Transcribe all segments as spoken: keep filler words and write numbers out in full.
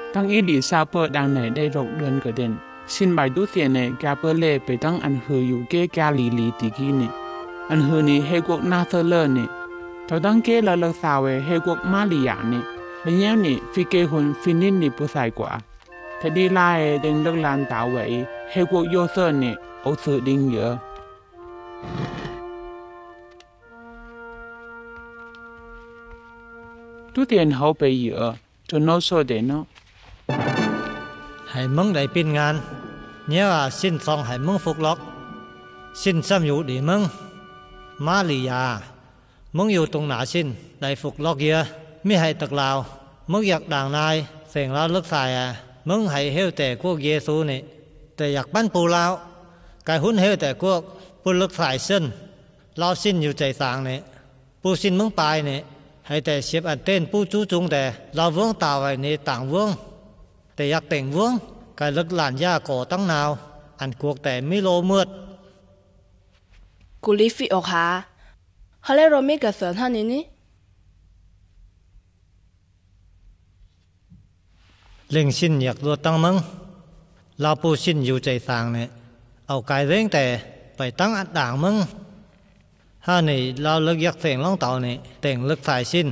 當伊麗莎白當年的六年嗰陣，先擺到前呢，加伯勒被當安去有嘅加利利地區呢，安去呢係國拿撒勒呢，就當嘅拉勒沙嘅係國瑪利亞呢，然後呢非結婚非呢呢不曬寡，他哋拉嘅定勒蘭大衛係國約瑟呢，我是領約。都電好被約，就攞數嘅เนาะให้มึงได้เป็นงานเนี่ยว่าสิ้นซองให้มึงฟุกล็อกสิ้นซ้ำอยู่ดีมึงมาลียามึงอยู่ตรงหนาสิ้นได้ฟุกล็อกเยอะไม่ให้ตกลาวมึงอยากด่างนายเสียงลาวลึกสายอ่ะมึงให้เฮวแต่พวกเยซูนี่แต่อยากปั้นปูลาวกายหุ้นเฮวแต่พวกปูลึกสายเส้นลาวสิ้นอยู่ใจสางนี่ปูสิ้นมึงปลายนี่ให้แต่เสียบอันเต้นปูจู้จุงแต่ลาววงตาไว้ในต่างวงแต่อยากแต่งวงกายลึกหลานย่าก่อตั้งนาวอันกวกแต่ไม่โลเมือดกูรีฟิออกหาเขาเล่นโรมิกับเสือท่านนี้นี่เล่งสิ้นอยากรัวตั้งมึงลาปูสิ้นอยู่ใจสางเนี่ยเอากายเร่งแต่ไปตั้งอัดด่างมึงถ้านี่เราเลิกอยากเสียงล่องเต่าเนี่ยแต่งเลิกสายสิ้น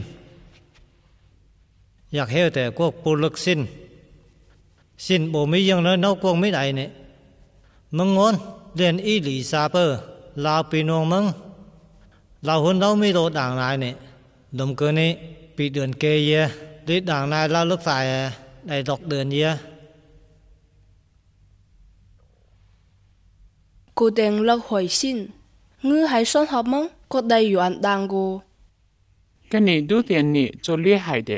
อยากเฮวแต่กวกปูเลิกสิ้นสิ้นบ่มียังน้อยนอกกวงไม่ได้เนี่ยมึงงอนเรียนอีหลีซาเปอร์ลาวปีนวงมึงลาวหุ่นเราไม่โดดด่างนายเนี่ยดมเกินนี้ปีเดือนเกยเยดิด่างนายลาวเลิกสายได้ดอกเดือนเยกูเด้งเลิกหอยสิ้นงื้อให้ซ้อนหับมึงก็ได้อยู่อันดังกูกันนี่ดูเตียนนี่จะเลี้ยหายเด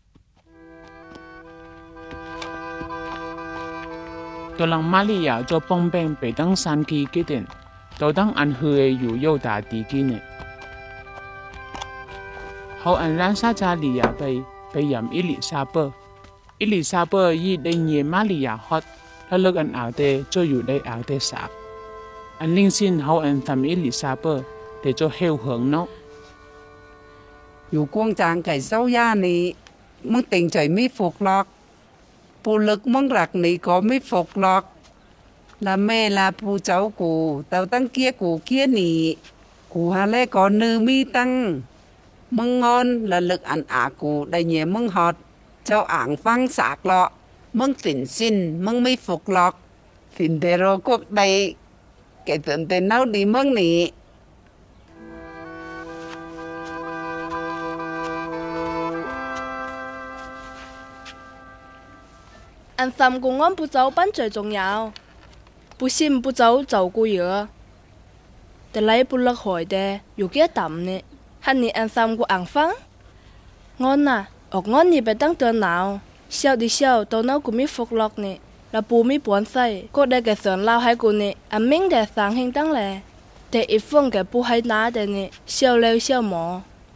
ตัวหลังมาลียาจะป้องเป็นไปตั้งสันกีกิเดนตัวตั้งอันเฮยอยู่โยดาดีกินเนี่ยเขาอันร้านซาจาลียาไปไปยำอิลิซาเปอร์อิลิซาเปอร์ยี่ได้เงียมาลียาฮอตแล้วเลิกอันอาเตจะอยู่ได้อาเตสาบอันลิงซินเขาอันทำอิลิซาเปอร์แต่จะเฮวเหิงเนาะอยู่กวงจางไก่เซ้าย่านี่มึงติงใจไม่phụcหรอกปูลึกมึงรักนี่ก็ไม่phụcหรอกละแม่ละปูเจ้ากูเต่าตั้งเกี้ยกูเกี้ยหนีกูหาแลก่อนนือมีตั้งมึงงอนละลึกอันอากูได้เงียมึงฮอดเจ้าอ่างฟังสากเลาะมึงสินสิ้นมึงไม่phụcหรอกสินเดโรกกได้แกเตือนเต้นเน่าดีมึงนี่อันซ้ำกูงอนปูเจ้าปั้นใจ重要ปูซิมปูเจ้าเจ้ากูเยอะแต่ไล่ปูเลิกหอยเดอยู่เกี้ยต่ำเนี่ยฮันนี่อันซ้ำกูอ่างฟังงอนน่ะออกงอนนี่ไปตั้งเตือนหนาวเชี่ยวดิเชี่ยวตัวเน่ากูไม่ฟุกล็อกเนี่ยแล้วปูไม่ปวนใส่ก็ได้แกเสือนเล่าให้กูเนี่ยอันมิ่งแต่สางเฮงตั้งแหล่แต่อีฟงแกปูให้น้าแต่เนี่ยเชี่ยวเร็วเชี่ยวหมอ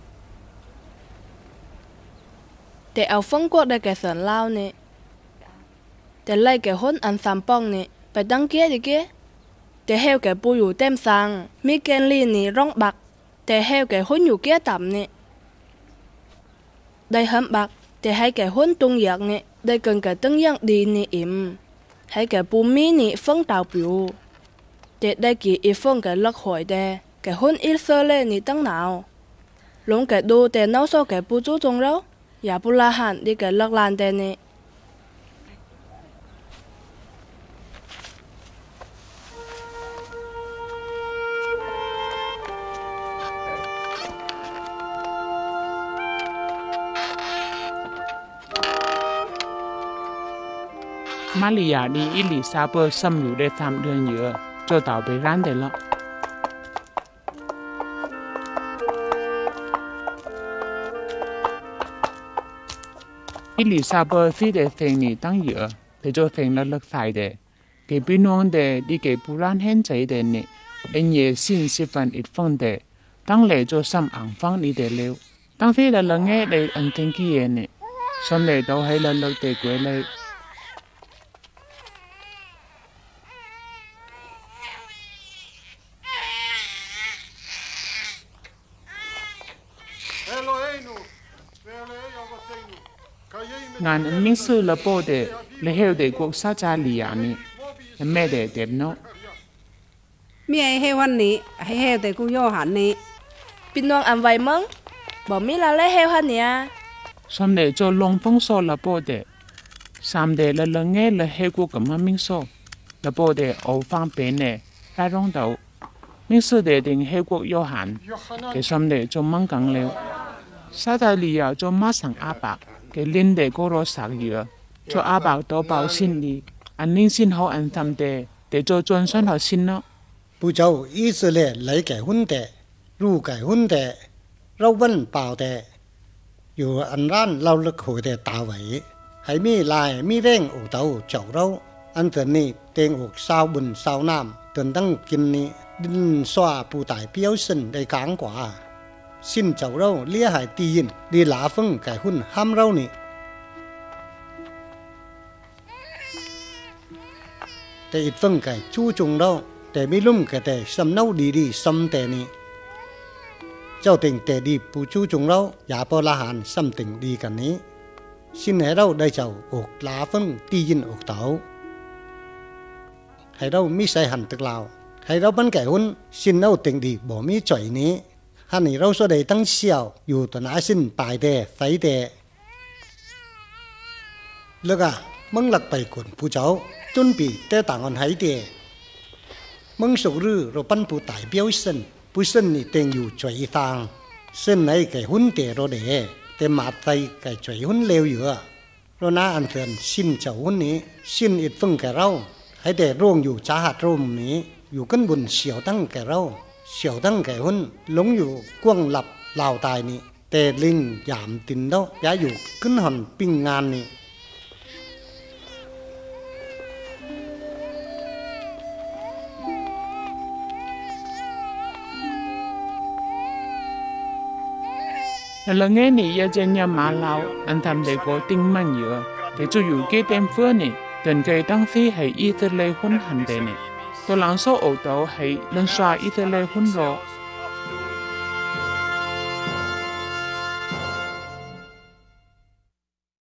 แต่เอาฟงก็ได้แกเสือนเล่าเนี่ยแต่ไล่แกห้นอันสามป้องนี่ไปตั้งเกี้ยดิเกี้ยแต่เฮวแกปูอยู่เต็มซังมีแกนลีนี่ร้องบักแต่เฮวแกห้นอยู่เกี้ยต่ำนี่ได้ห้ำบักแต่ให้แกห้นตรงอยากนี่ได้เกินแกตั้งยังดีนี่อิ่มให้แกปูมีนี่ฟงเต่าปิวแต่ได้กี่อีฟงแกลักหอยแดแกห้นอิเซเล่นี่ตั้งหนาวลงแกดูแต่เน่าโซแกปูจู้จงแล้วอย่าปูลาหันดิแกลักลานแต่นี่มาลียาดีอิลิซาเปอร์ซ้ำอยู่ได้สามเดือนเยอะเจ้าเต่าไปร้านได้แล้วอิลิซาเปอร์ที่ได้เซ็งนี่ตั้งเยอะแต่เจ้าเซ็งแล้วเลิกใส่เดเก็บพี่น้องเดดีเก็บผู้ร้านเห็นใจเดนี่เอ็นเย่สิ้นสิฟันอีกฟังเดตั้งเหล่เจ้าซ้ำอ่างฟังนี่เดเร็วตั้งที่เราละเงะได้อันเต็งกี้เองนี่ส่วนเหล่เต่าให้เราเลิกเตะกวยเลยงานอันมิสือละโปเดเลเฮลเดกวกซาจาลียานี่แม่เดเต็มเนาะมีไอ้เฮวันนี้ให้เฮแต่กูโยหันนี้ปินนวงอันไว้มึงบ่มีละเลยเฮฮันเนี่ยสมเดจลงฟงโซละโปเดสามเดละละเงละเฮกูกับมามิงโซละโปเดเอาฟังเป็นเนไปร้องเดามิงสือเดดิงเฮกูโยหันเกสมเดจมังกังเลวซาตาลียาจมาสังอาปากเกลินเดโกโรสักเยอะจอาปากตัวเปล่าสินดีอันนิ่งสินเขาอันทำเดเดจจวนส่วนเขาสินเนาะผู้เจ้าอิสราเอลไหลแก่หุ่นแต่รู้แก่หุ่นแต่เราวันเปล่าแต่อยู่อันร้านเราเลิกหัวแต่ตาไหวให้มีลายมีเร่งอกเต้าเจ้าเราอันเถื่อนนี้เตงอกสาวบุญสาวน้ำเตือนตั้งกินนี้ดินสวาผู้ตายเปี้ยวสินได้กลางกว่าสิ้นเจ้าเราเลี้ยหายตียินดีหลาฟงแก่หุ่นห้ามเรานี่แต่อีกฟงแก่ชู้จงเราแต่ไม่ลุ่มแก่แต่สำเนาดีดีสำแต่นี้เจ้าติงแต่ดีผู้ชู้จงเราอย่าพอละหานสำติงดีกันนี้สิ้นให้เราได้เจ้าอกลาฟงตียินอกเต๋าให้เรามีใส่หันตึกลาวให้เราบันแก่หุ่นสิ้นเอาติงดีบ่มีจ่อยนี้ฮันนี่เราสดได้ตั้งเชี่ยวอยู่ต่อหน้าสิ้นปลายแต่ไฟแต่แล้วก็มึงหลักไปคนผู้เจ้าจนปีแต่ต่างกันหายแต่มึงสุรือเราปั้นผู้ตายเบี้ยวเส้นผู้เส้นนี่เต็งอยู่จ่อยทางเส้นไหนแก่หุ่นแต่เราเดะแต่มาไตแก่จ่อยหุ่นเลวอยู่เราหน้าอันเถื่อนสิ้นเจ้าหุ่นนี้สิ้นอิดฟึ่งแก่เราให้แต่ร่วงอยู่จ้าหัดร่มนี้อยู่กันบนเสียวตั้งแก่เราเสียวตั้งแก่หุ่นหลงอยู่กว้างหลับลาวตายนี่แต่ลิงยามตินเนาะย้ายอยู่ขึ้นหันปิ้งงานนี่แล้วเงี้ยนี่ยาเจนยามาลาวอันทำเด็กก็ติ้งมันเยอะแต่จู่อยู่เกเต็มเฟื่อนี่จนเกยตั้งที่ให้อิสราเอลหุ่นหันเดนี่ตัวหลังโซ่ออกตัวให้ลังสาอิสราเอลหุ่นรอ